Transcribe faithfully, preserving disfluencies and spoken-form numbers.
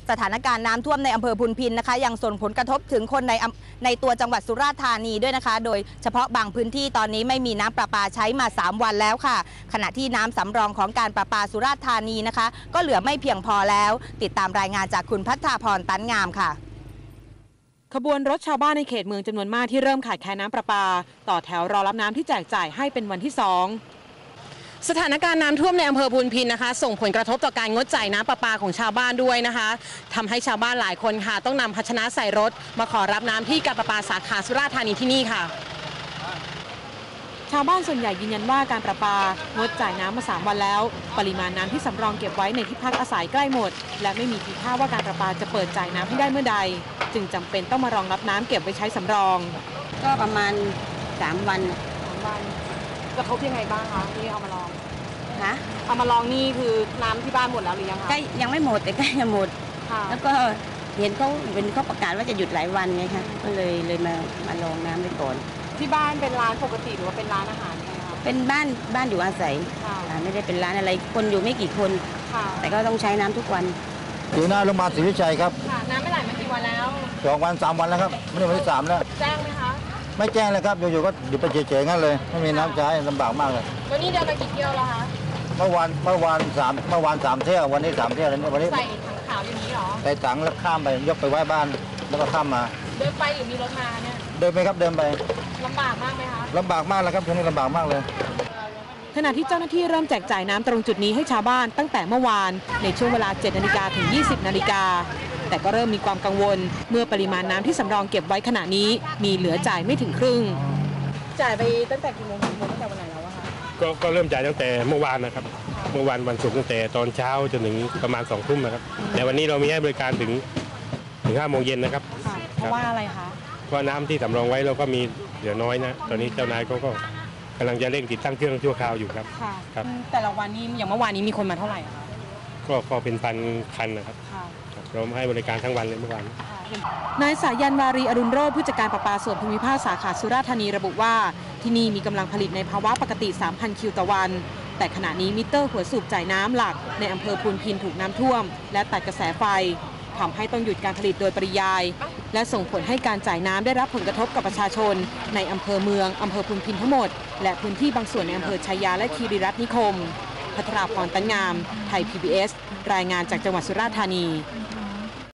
สถานการณ์น้ำท่วมในอำเภอพุนพินนะคะยังส่งผลกระทบถึงคนในในตัวจังหวัดสุราษฎร์ธานีด้วยนะคะโดยเฉพาะบางพื้นที่ตอนนี้ไม่มีน้ำประปาใช้มาสามวันแล้วค่ะขณะที่น้ำสำรองของการประปาสุราษฎร์ธานีนะคะก็เหลือไม่เพียงพอแล้วติดตามรายงานจากคุณพัฒนาพรตันงามค่ะขบวนรถชาวบ้านในเขตเมืองจำนวนมากที่เริ่มขาดแคลนน้ำประปาต่อแถวรอรับน้ำที่แจกจ่ายให้เป็นวันที่สองสถานการณ์น้ำท่วมในอำเภอพุนพินนะคะส่งผลกระทบต่อการงดจ่ายน้ำประปาของชาวบ้านด้วยนะคะทำให้ชาวบ้านหลายคนค่ะต้องนำภาชนะใส่รถมาขอรับน้ำที่การประปาสาขาสุราษฎร์ธานีที่นี่ค่ะชาวบ้านส่วนใหญ่ยืนยันว่าการประปางดจ่ายน้ำมาสามวันแล้วปริมาณน้ำที่สำรองเก็บไว้ในที่พักอาศัยใกล้หมดและไม่มีทีท่าว่าการประปาจะเปิดจ่ายน้ำให้ได้เมื่อใดจึงจำเป็นต้องมารองรับน้ำเก็บไว้ใช้สำรองก็ประมาณสามวันสามวันกระทบยังไงบ้างคะที่เอามาลองฮะเอามาลองนี่คือน้ำที่บ้านหมดแล้วหรือยังคะใกล้ยังไม่หมดแต่ใกล้จะหมดแล้วก็เห็นเขาเป็นเขาประกาศว่าจะหยุดหลายวันไงคะก็เลยเลยมามาลองน้ำไว้ก่อนที่บ้านเป็นร้านปกติหรือว่าเป็นร้านอาหารไงคะเป็นบ้านบ้านอยู่อาศัยไม่ได้เป็นร้านอะไรคนอยู่ไม่กี่คนแต่ก็ต้องใช้น้ำทุกวันอยู่หน้าโรงพยาบาลศรีวิชัยครับน้ำไม่ไหลมากี่วันแล้วสองวันสามวันแล้วครับไม่ได้วันที่สามแล้วแจ้งไหมคะไม่แจ้งเลยครับอยู่ๆก็หยุดไปเฉยๆงั้นเลยไม่มีน้ำใช้ลำบากมากเลยวันนี้เดินมากี่เที่ยวแล้วคะเมื่อวานเมื่อวานสามเมื่อวานสามเที่ยววันนี้สามเที่ยวแล้ววันนี้ใส่ถังขาวอย่างนี้หรอใส่ถังแล้วข้ามไปยกไปไว้บ้านแล้วก็ข้ามมาเดินไปหรือมีรถมาเนี่ยเดินไปครับเดินไปลำบากมากไหมคะลำบากมากแล้วครับช่วงนี้ลำบากมากเลยขณะที่เจ้าหน้าที่เริ่มแจกจ่ายน้ำตรงจุดนี้ให้ชาวบ้านตั้งแต่เมื่อวานในช่วงเวลาเจ็ดนาฬิกาถึงยี่สิบนาฬิกาแต่ก็เริ่มมีความกังวลเมื่อปริมาณน้ำที่สำรองเก็บไว้ขณะนี้มีเหลือจ่ายไม่ถึงครึ่งจ่ายไปตั้งแต่กี่โมงถึงตั้งแต่วันไหนแล้วอะคะก็ก็เริ่มจ่ายตั้งแต่เมื่อวานนะครับเมื่อวานวันศุกร์ตั้งแต่ตอนเช้าจนถึงประมาณสองทุ่มนะครับแต่วันนี้เรามีให้บริการถึงถึงห้าโมงเย็นนะครับเพราะว่าอะไรคะเพราะน้ำที่สำรองไว้เราก็มีเหลือน้อยนะตอนนี้เจ้านายเขาก็กำลังจะเร่งติดตั้งเครื่องชั่วคราวอยู่ครับครับแต่ละวันนี้อย่างเมื่อวานนี้มีคนมาเท่าไหร่คะก็ก็เป็นพันคันนะครับเราให้บริการทั้งวันเลยเมื่อวานนายสายันวารีอรุณโรจน์ผู้จัดการประปาส่วนภูมิภาคสาขาสุราษฎร์ธานีระบุว่าที่นี่มีกำลังผลิตในภาวะปกติ สามพัน คิวต่อวันแต่ขณะนี้มิเตอร์หัวสูบจ่ายน้ำหลักในอำเภอพูนพินถูกน้ำท่วมและตัดกระแสไฟทำให้ต้องหยุดการผลิตโดยปริยายและส่งผลให้การจ่ายน้ำได้รับผลกระทบกับประชาชนในอำเภอเมืองอำเภอพูนพินทั้งหมดและพื้นที่บางส่วนในอำเภอชัยยาและคีรีรัตน์นิคมพัทราพรตันงามไทย พี บี เอส รายงานจากจังหวัดสุราษฎร์ธานี